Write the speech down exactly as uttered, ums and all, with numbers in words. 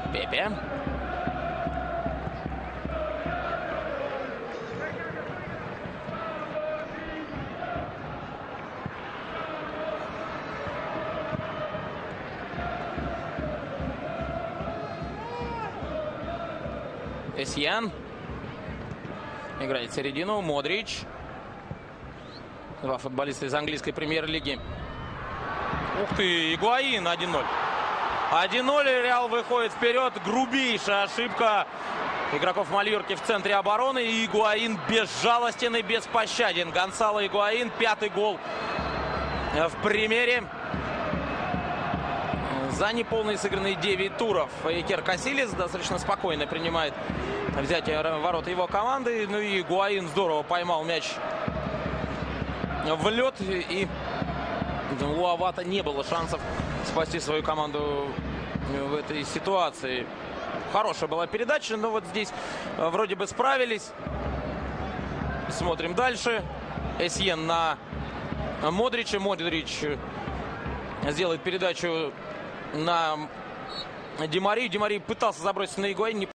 Пепе. Эссьен. Играет в середину. Модрич. Два футболиста из английской премьер-лиги. Ух ты, Игуаин один ноль. один ноль, и Реал выходит вперед. Грубейшая ошибка игроков Мальорки в центре обороны. И Игуаин безжалостен и беспощаден. Гонсало Игуаин, пятый гол в премьере. За неполные сыгранные девять туров Икер Касилис достаточно спокойно принимает взятие ворот его команды. Ну и Игуаин здорово поймал мяч в лед. И у Авата не было шансов спасти свою команду в этой ситуации. Хорошая была передача, но вот здесь вроде бы справились. Смотрим дальше. Эссьен на Модрича. Модрич сделает передачу на Ди Марию. Ди Мария пытался забросить на Игуаин.